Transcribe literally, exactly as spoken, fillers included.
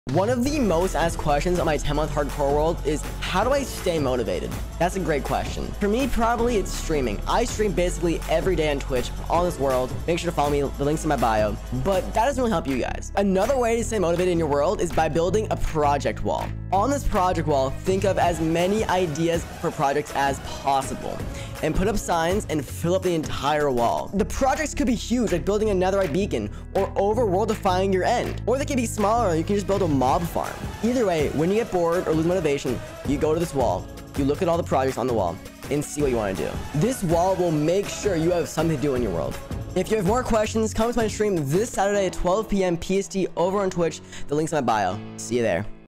One of the most asked questions on my ten month hardcore world is, how do I stay motivated? That's a great question. For me, probably it's streaming. I stream basically every day on Twitch on this world. Make sure to follow me, the link's in my bio. But that doesn't really help you guys. Another way to stay motivated in your world is by building a project wall. On this project wall, think of as many ideas for projects as possible and put up signs and fill up the entire wall. The projects could be huge, like building a netherite beacon or overworldifying your end. Or they can be smaller, you can just build a mob farm. Either way, when you get bored or lose motivation, you go to this wall, you look at all the projects on the wall and see what you want to do. This wall will make sure you have something to do in your world. If you have more questions, come to my stream this Saturday at twelve p m P S T over on Twitch. The link's in my bio. See you there.